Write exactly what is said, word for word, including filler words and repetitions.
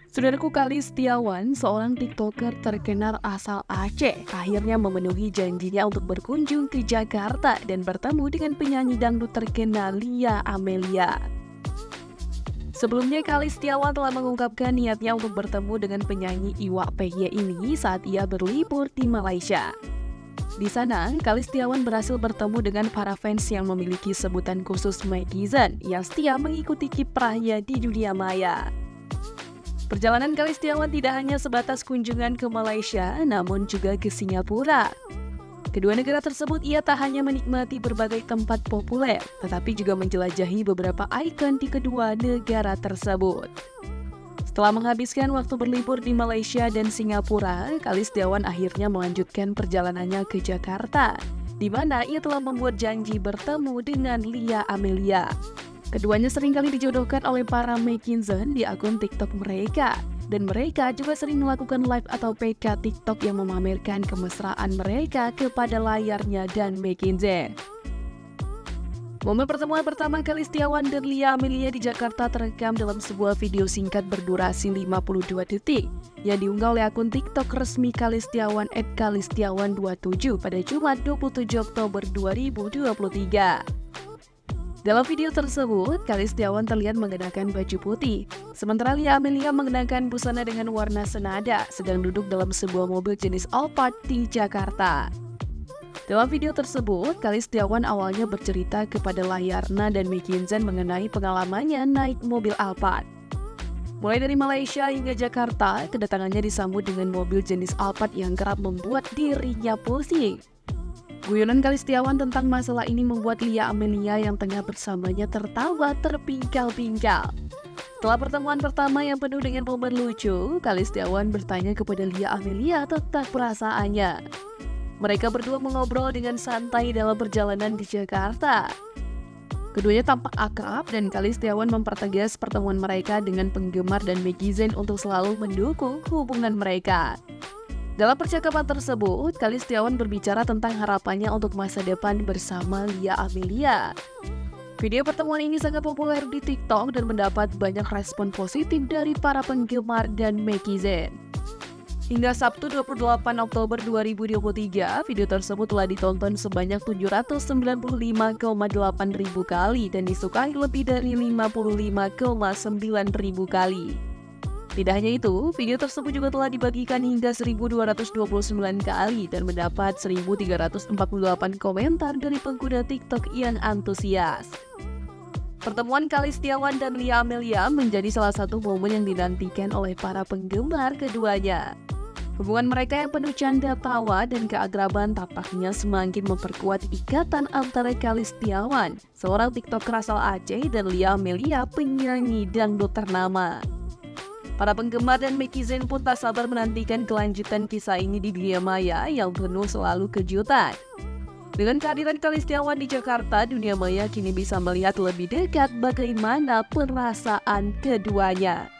Saudaraku, Kali Setiawan, seorang TikToker terkenal asal Aceh, akhirnya memenuhi janjinya untuk berkunjung ke Jakarta dan bertemu dengan penyanyi dangdut terkenal Lia Amelia. Sebelumnya, Kali Setiawan telah mengungkapkan niatnya untuk bertemu dengan penyanyi Iwak P Y ini saat ia berlibur di Malaysia. Di sana, Kali Setiawan berhasil bertemu dengan para fans yang memiliki sebutan khusus netizen yang setia mengikuti kiprahnya di dunia maya. Perjalanan Kali Setiawan tidak hanya sebatas kunjungan ke Malaysia, namun juga ke Singapura. Kedua negara tersebut ia tak hanya menikmati berbagai tempat populer, tetapi juga menjelajahi beberapa ikon di kedua negara tersebut. Setelah menghabiskan waktu berlibur di Malaysia dan Singapura, Kali Setiawan akhirnya melanjutkan perjalanannya ke Jakarta, di mana ia telah membuat janji bertemu dengan Lia Amelia. Keduanya seringkali dijodohkan oleh para netizen di akun TikTok mereka, dan mereka juga sering melakukan live atau P K TikTok yang memamerkan kemesraan mereka kepada layarnya dan netizen. Momen pertemuan pertama Kali Setiawan dan Lia Amelia di Jakarta terekam dalam sebuah video singkat berdurasi lima puluh dua detik yang diunggah oleh akun TikTok resmi Kali Setiawan et kalistiawan dua puluh tujuh pada Jumat dua puluh tujuh Oktober dua ribu dua puluh tiga. Dalam video tersebut, Kali Setiawan terlihat mengenakan baju putih, sementara Lia Amelia mengenakan busana dengan warna senada, sedang duduk dalam sebuah mobil jenis Alphard di Jakarta. Dalam video tersebut, Kali Setiawan awalnya bercerita kepada layarnya dan netizen mengenai pengalamannya naik mobil Alphard. Mulai dari Malaysia hingga Jakarta, kedatangannya disambut dengan mobil jenis Alphard yang kerap membuat dirinya pusing. Guyonan Kali Setiawan tentang masalah ini membuat Lia Amelia yang tengah bersamanya tertawa terpingkal-pingkal. Setelah pertemuan pertama yang penuh dengan momen lucu, Kali Setiawan bertanya kepada Lia Amelia tentang perasaannya. Mereka berdua mengobrol dengan santai dalam perjalanan di Jakarta. Keduanya tampak akrab dan Kali Setiawan mempertegas pertemuan mereka dengan penggemar dan netizen untuk selalu mendukung hubungan mereka. Dalam percakapan tersebut, Kali Setiawan berbicara tentang harapannya untuk masa depan bersama Lia Amelia. Video pertemuan ini sangat populer di TikTok dan mendapat banyak respon positif dari para penggemar dan netizen. Hingga Sabtu dua puluh delapan Oktober dua ribu dua puluh tiga, video tersebut telah ditonton sebanyak tujuh ratus sembilan puluh lima koma delapan ribu kali dan disukai lebih dari lima puluh lima koma sembilan ribu kali. Tidak hanya itu, video tersebut juga telah dibagikan hingga seribu dua ratus dua puluh sembilan kali dan mendapat seribu tiga ratus empat puluh delapan komentar dari pengguna TikTok yang antusias. Pertemuan Kali Setiawan dan Lia Amelia menjadi salah satu momen yang dinantikan oleh para penggemar keduanya. Hubungan mereka yang penuh canda tawa dan keagraban tampaknya semakin memperkuat ikatan antara Kali Setiawan, seorang TikToker asal Aceh, dan Lia Amelia, penyanyi dangdut ternama. Para penggemar dan netizen pun tak sabar menantikan kelanjutan kisah ini di dunia maya yang penuh selalu kejutan. Dengan kehadiran Kali Setiawan di Jakarta, dunia maya kini bisa melihat lebih dekat bagaimana perasaan keduanya.